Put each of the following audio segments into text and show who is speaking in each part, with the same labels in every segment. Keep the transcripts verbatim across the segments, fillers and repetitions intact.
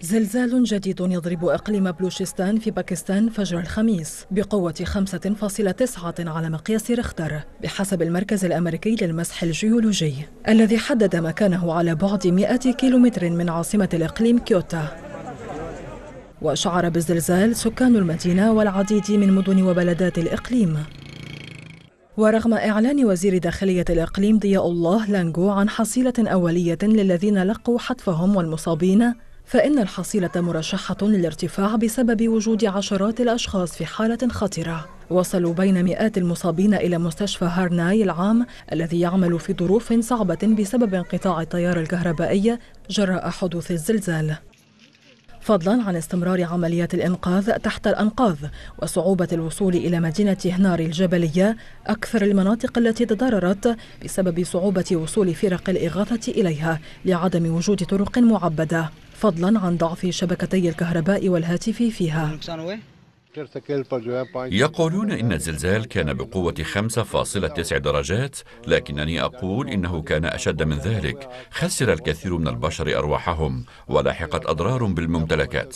Speaker 1: زلزال جديد يضرب إقليم بلوشستان في باكستان فجر الخميس بقوة خمسة فاصلة تسعة على مقياس ريختر بحسب المركز الأمريكي للمسح الجيولوجي الذي حدد مكانه على بعد مئة كيلومتر من عاصمة الإقليم كيوتا. وشعر بالزلزال سكان المدينة والعديد من مدن وبلدات الإقليم. ورغم إعلان وزير داخلية الإقليم ضياء الله لانغو عن حصيلة أولية للذين لقوا حتفهم والمصابين، فإن الحصيلة مرشحة للارتفاع بسبب وجود عشرات الأشخاص في حالة خطرة. وصلوا بين مئات المصابين إلى مستشفى هارناي العام الذي يعمل في ظروف صعبة بسبب انقطاع التيار الكهربائي جراء حدوث الزلزال، فضلا عن استمرار عمليات الإنقاذ تحت الأنقاض وصعوبة الوصول إلى مدينة هناري الجبلية أكثر المناطق التي تضررت بسبب صعوبة وصول فرق الإغاثة إليها لعدم وجود طرق معبدة، فضلا عن ضعف شبكتي الكهرباء والهاتف فيها.
Speaker 2: يقولون إن الزلزال كان بقوة خمسة فاصلة تسعة درجات، لكنني أقول إنه كان أشد من ذلك. خسر الكثير من البشر أرواحهم ولاحقت أضرار بالممتلكات.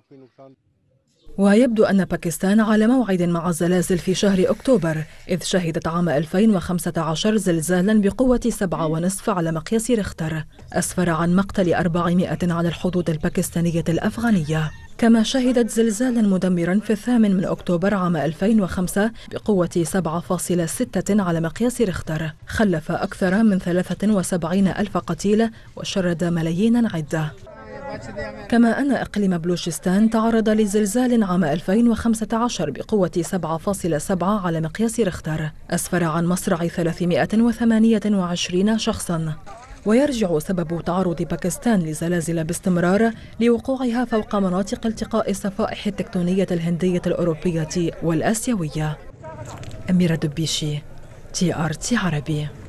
Speaker 1: ويبدو أن باكستان على موعد مع الزلازل في شهر أكتوبر، إذ شهدت عام ألفين وخمسة عشر زلزالا بقوة سبعة ونصف على مقياس ريختر أسفر عن مقتل أربعمائة على الحدود الباكستانية الأفغانية. كما شهدت زلزالا مدمرا في الثامن من أكتوبر عام ألفين وخمسة بقوة سبعة فاصلة ستة على مقياس ريختر خلف أكثر من ثلاثة وسبعين ألف قتيل وشرد ملايين عدة. كما أن إقليم بلوشستان تعرض لزلزال عام ألفين وخمسة عشر بقوة سبعة فاصلة سبعة على مقياس ريختر أسفر عن مصرع ثلاثمائة وثمانية وعشرين شخصا. ويرجع سبب تعرض باكستان لزلازل باستمرار لوقوعها فوق مناطق التقاء الصفائح التكتونية الهندية الأوروبية والآسيوية. أميرة دبيشي، تي آر تي عربي.